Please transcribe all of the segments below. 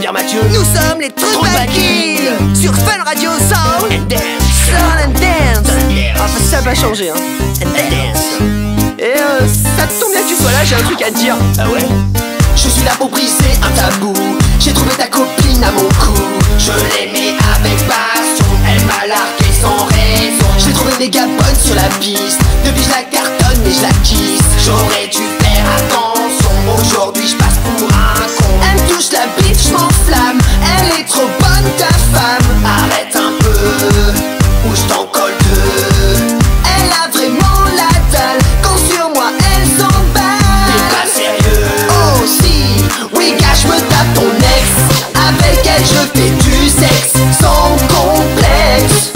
Pierre Mathieu. Nous sommes les Troubadours sur Fun Radio Soul And dance. Soul and Dance. Enfin Ça va changer hein. And dance. Et ça tombe bien que tu sois là, j'ai un truc à te dire. Ah ouais? Je suis là pour briser un tabou. J'ai trouvé ta copine à mon cou. Je l'aimais avec passion. Elle m'a largué sans raison. Je l'ai trouvée méga bonne sur la piste. Depuis je la cartonne mais je la kiss. J'aurais dû faire attention. Aujourd'hui je passe pour un con. Elle me touche la bite, je m'enflamme. Elle est trop bonne ta femme. Arrête un peu ou je t'en colle deux. Elle a vraiment la dalle. Quand sur moi elle s'emballe. T'es pas sérieux? Oh si, oui gars je me tape ton ex. Avec elle je fais du sexe sans complexe.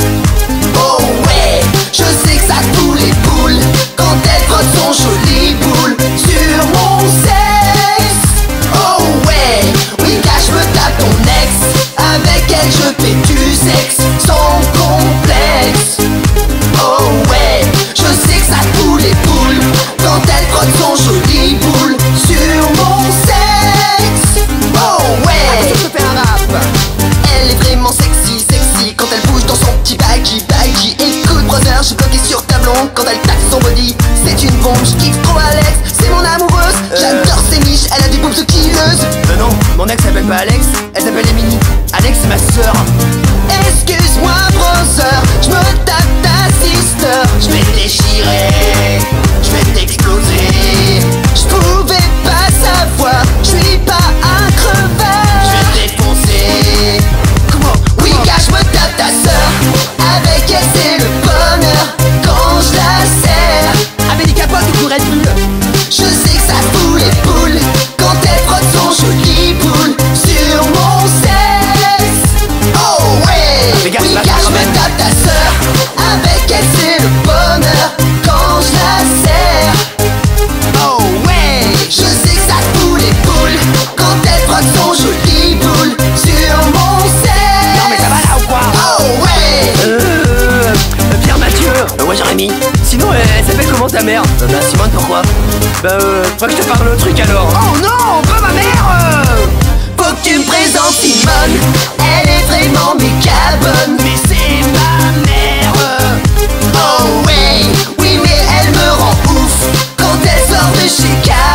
Oh ouais, je sais que ça fout les boules quand elle frotte son joli boule sur mon sexe. Oh ouais, oui gars je me tape ton ex. Avec elle je fais du sexe sans complexe. Oh ouais, je sais que ça fout les boules quand elle frotte son joli boule sur mon sexe. Oh ouais, Je peux faire un rap. elle est vraiment sexy, sexy quand elle bouge dans son petit baggy, baggy. Écoute brother, je suis bloqué sur ta blonde quand elle taxe son body. C'est une bombe, je kiffe trop Alex, c'est mon amoureuse. J'adore ses niches, elle a des boobs de killeuse. Non, mon ex s'appelle pas Alex, elle s'appelle Emily. Alex c'est ma sœur. Excuse-moi brother, je me tape ta sister. Je vais te déchirer, je vais t'exploser. Je pouvais pas savoir, je suis pas un creveur. Je vais te défoncer. Oui gars je me tape ta sœur. Avec elle c'est le bonheur quand je la serre. Avec des capotes ou Red Bull. Je sais que ça fout les boules quand elle frotte son joli boule sur mon sexe. Oh ouais, Les gars, oui c'est gars vachement je quand me même. tape ta sœur. Avec elle c'est le bonheur quand je la serre. Oh ouais, je sais que ça fout les boules quand elle frotte son joli boule sur mon sexe. Non mais ça va là ou quoi? Oh ouais. Pierre Mathieu. Ouais Jérémy. Sinon elle s'appelle comment ta mère? Bah Simone pourquoi? Faut que je te parle le truc alors. Oh non, pas ma mère. Faut que tu me présentes Simone. Elle est vraiment méga bonne. Mais c'est ma mère. Oh ouais, oui mais elle me rend ouf quand elle sort de chez Car.